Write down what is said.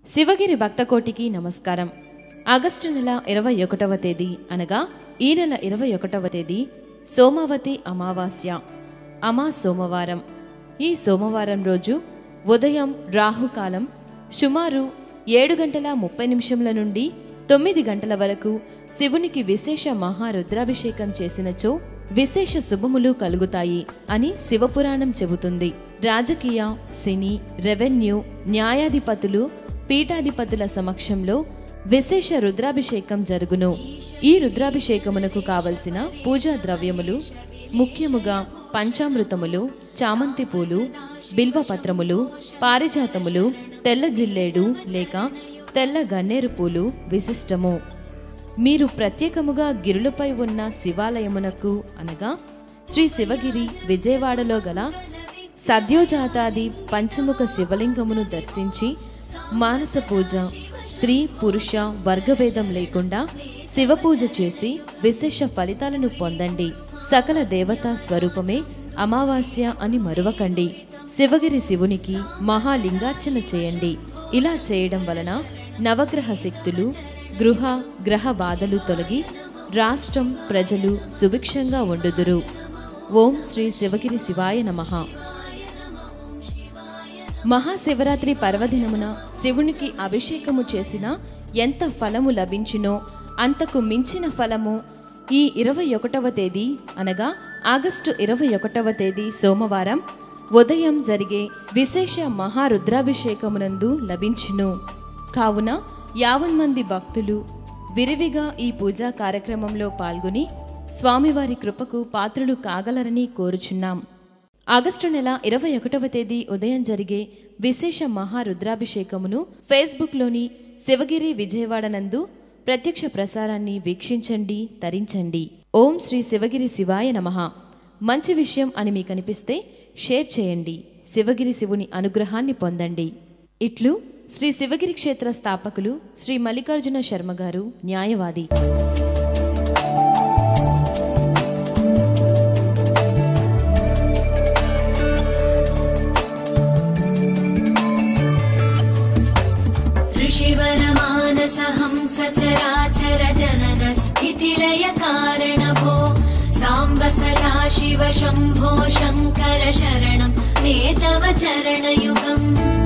శివగిరి భక్తకోటికి నమస్కారం. ఆగస్టు నెల 21వ తేదీ అనగా ఈ నెల 21వ తేదీ సోమావతి అమావాస్య, సోమవారం. ఈ సోమవారం రోజు ఉదయం రాహుకాలం సుమారు 7:30 నుండి 9 గంటల వరకు శివునికి విశేష మహారుద్రాభిషేకం చేసినచో విశేష శుభములు కలుగుతాయి అని శివపురాణం చెబుతుంది. రాజకీయ, సినీ, రెవెన్యూ, న్యాయాధిపతులు, పీఠాధిపతుల సమక్షంలో విశేష రుద్రాభిషేకం జరుగును. ఈ రుద్రాభిషేకమునకు కావలసిన పూజా ద్రవ్యములు ముఖ్యముగా పంచామృతములు, చామంతి పూలు, బిల్వపత్రములు, పారిజాతములు, తెల్ల జిల్లేడు లేక తెల్ల గన్నేరు పూలు విశిష్టము. మీరు ప్రత్యేకముగా గిరులపై ఉన్న శివాలయమునకు అనగా శ్రీ శివగిరి విజయవాడలో గల సద్యోజాతాది పంచముఖ శివలింగమును దర్శించి మానస పూజ, స్త్రీ పురుష వర్గభేదం లేకుండా శివపూజ చేసి విశేష ఫలితాలను పొందండి. సకల దేవతా స్వరూపమే అమావాస్య అని మరువకండి. శివగిరి శివునికి మహాలింగార్చన చేయండి. ఇలా చేయడం వలన నవగ్రహ శక్తులు, గ్రహ బాధలు తొలగి రాష్ట్రం, ప్రజలు సుభిక్షంగా ఉండుదురు. ఓం శ్రీ శివగిరి శివాయ నమః. మహాశివరాత్రి పర్వదినమున శివునికి అభిషేకము చేసిన ఎంత ఫలము లభించునో అంతకు మించిన ఫలము ఈ 21వ తేదీ అనగా ఆగస్టు 21వ తేదీ సోమవారం ఉదయం జరిగే విశేష మహారుద్రాభిషేకమునందు లభించును. కావున 50 మంది భక్తులు విరివిగా ఈ పూజా కార్యక్రమంలో పాల్గొని స్వామివారి కృపకు పాత్రులు కాగలరని కోరుచున్నాం. ఆగస్టు నెల 21వ తేదీ ఉదయం జరిగే విశేష మహారుద్రాభిషేకమును ఫేస్బుక్లోని శివగిరి విజయవాడ నందు ప్రత్యక్ష ప్రసారాన్ని వీక్షించండి, తరించండి. ఓం శ్రీ శివగిరి శివాయ నమః. మంచి విషయం అని మీకు అనిపిస్తే షేర్ చేయండి. శివగిరి శివుని అనుగ్రహాన్ని పొందండి. ఇట్లు శ్రీ శివగిరి క్షేత్ర స్థాపకులు శ్రీ మల్లికార్జున శర్మ గారు, న్యాయవాది. सचराचर जनन स्थितिलय कारणभो सांब सदा शिव शंभो शंकर शरणं मे तव चरणयुगम्.